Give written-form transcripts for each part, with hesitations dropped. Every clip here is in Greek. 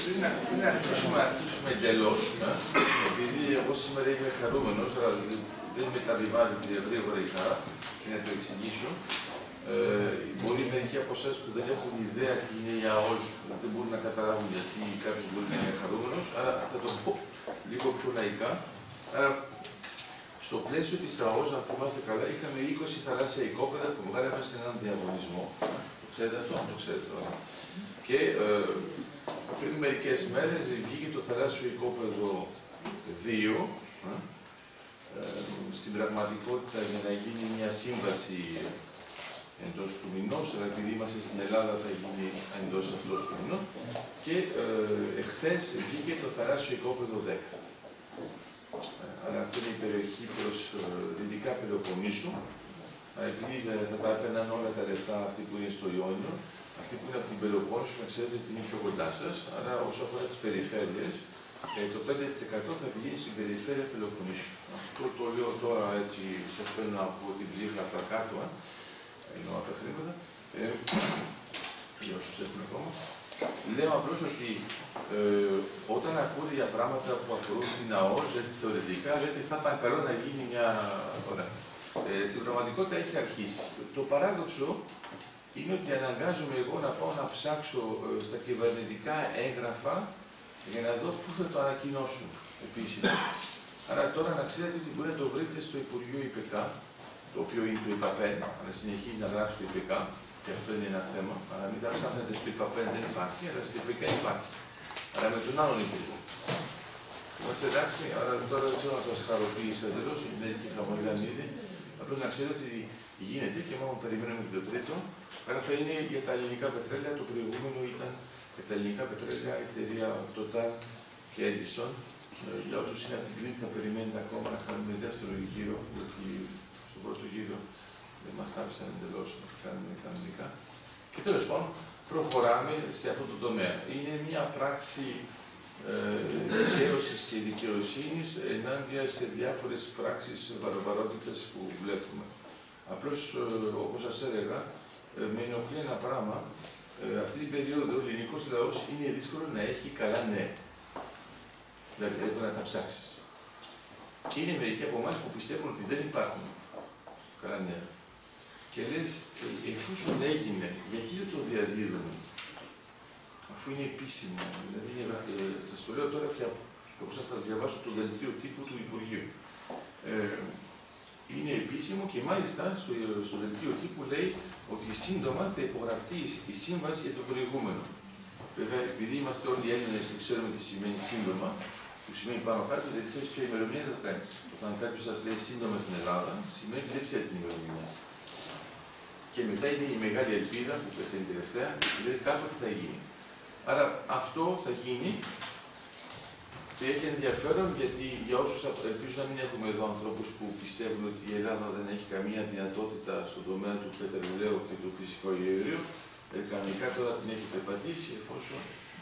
Πριν αρχίσουμε εντελώς, επειδή εγώ σήμερα είμαι χαρούμενος, αλλά δεν μεταβιβάζεται γρήγορα η χαρά, και να το εξηγήσω. Μπορεί μερικοί από εσάς που δεν έχουν ιδέα τι είναι η ΑΟΣ, δεν μπορούν να καταλάβουν γιατί κάποιος μπορεί να είναι χαρούμενος, άρα θα το πω λίγο πιο λαϊκά. Άρα, στο πλαίσιο της ΑΟΣ, αν θυμάστε καλά, είχαμε 20 θαλάσσια οικόπεδα που βγάλαμε σε έναν διαγωνισμό. Το ξέρετε αυτό, αν το ξέρετε τώρα. Και πριν μερικές μέρες βγήκε το θαλάσσιο οικόπεδο 2. Στην πραγματικότητα για να γίνει μια σύμβαση εντός του μηνός, αλλά επειδή είμαστε στην Ελλάδα θα γίνει εντός αυτός του μηνός. Και εχθές βγήκε το θαλάσσιο οικόπεδο 10. Αλλά αυτό είναι η περιοχή προς δυτικά Πελοποννήσου. Επειδή θα τα έπαιρναν όλα τα λεφτά αυτοί που είναι στο Ιόνιο, αυτοί που είναι από την Πελοπόννησο να ξέρετε ότι είναι πιο κοντά σας. Άρα όσο αφορά τις περιφέρειες, το 5% θα πηγαίνει στην περιφέρεια Πελοποννήσου. Αυτό το λέω τώρα έτσι, σας παίρνω από την ψύχλα από τα κάτω, εννοώ από τα χρήματα. Για όσους έχουν ακόμα. Λέω απλώς ότι όταν ακούτε για πράγματα που αφορούν την ΑΟΣ, θεωρητικά λέτε θα ήταν καλό να γίνει μια. Ωραία. Στην πραγματικότητα έχει αρχίσει. Το παράδοξο είναι ότι αναγκάζομαι εγώ να πάω να ψάξω στα κυβερνητικά έγγραφα για να δω πού θα το ανακοινώσουν επίσημα. Άρα τώρα να ξέρετε ότι μπορείτε να το βρείτε στο Υπουργείο ΙΠΚ, το οποίο είναι το ΙΠΑΠΕΝ, αλλά συνεχίζει να γράφει στο ΙΠΚ, και αυτό είναι ένα θέμα. Αλλά μην τα ψάχνετε στο ΙΠΑΠΕΝ, δεν υπάρχει, αλλά στο ΙΠΚ υπάρχει. Αλλά με τον άλλον Υπουργό. Είμαστε εντάξει, άρα τώρα δεν ξέρω να σας χαροποιήσω εντελώς, γιατί μερικοί χαμογελάνε ήδη. Απλώς να ξέρετε ότι γίνεται και μόνο περιμένουμε και το τρίτο. Άρα θα είναι για τα ελληνικά πετρέλαια. Το προηγούμενο ήταν για τα ελληνικά πετρέλαια, η εταιρεία Total και Edison. Για όσους είναι από την Κρήτη θα περιμένετε ακόμα να κάνουμε δεύτερο γύρο, γιατί στον πρώτο γύρο δεν μας τα άφησαν εντελώς να το κάνουμε κανονικά. Και τέλος πάντων, προχωράμε σε αυτό το τομέα. Είναι μια πράξη δικαίωσης και δικαιοσύνης ενάντια σε διάφορες πράξεις βαρβαρότητες που βλέπουμε. Απλώς, όπως σας έλεγα, με ενοχλεί ένα πράγμα. Αυτή την περίοδο ο ελληνικός λαός είναι δύσκολο να έχει καλά νέα. Δηλαδή δεν μπορεί να τα ψάξεις. Και είναι μερικοί από εμάς που πιστεύουν ότι δεν υπάρχουν καλά νέα. Και λες, εφόσον έγινε, γιατί δεν το διαδίδουμε, αφού είναι επίσημο. Δηλαδή, σας το λέω τώρα και όπως θα σας διαβάσω το δελτίο τύπου του Υπουργείου. Είναι επίσημο και μάλιστα στο δελτίο τύπου λέει ότι σύντομα θα υπογραφτεί η σύμβαση για το προηγούμενο. Βέβαια, επειδή είμαστε όλοι Έλληνες και ξέρουμε τι σημαίνει σύντομα, που σημαίνει πάνω κάτω, δεν ξέρεις ποια ημερομηνία θα το κάνεις. Όταν κάποιος σας λέει σύντομα στην Ελλάδα, σημαίνει ότι δεν ξέρει την ημερομηνία. Και μετά είναι η μεγάλη ελπίδα που πεθαίνει τελευταία, δηλαδή κάποτε θα γίνει. Άρα αυτό θα γίνει και έχει ενδιαφέρον γιατί για όσους ελπίζω να μην έχουμε εδώ ανθρώπους που πιστεύουν ότι η Ελλάδα δεν έχει καμία δυνατότητα στον τομέα του πετρελαίου και του φυσικού αερίου, κανονικά τώρα την έχει περπατήσει εφόσον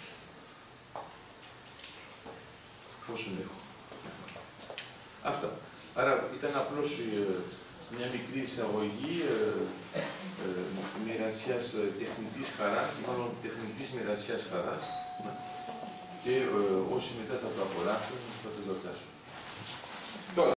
έχω. Αυτά. Άρα ήταν απλώς μια μικρή εισαγωγή μοιρασιάς τεχνητής χαράς, μάλλον τεχνητής μοιρασιάς χαράς, και όσοι μετά θα το απολαύσουν θα το δοκάσουν.